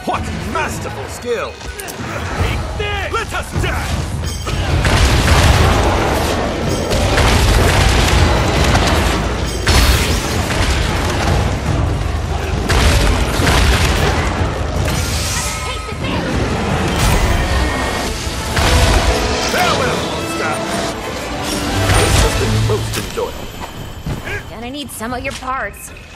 What masterful skill! Take this! Let us dance! Farewell, monster! This has been most enjoyable. Gonna need some of your parts.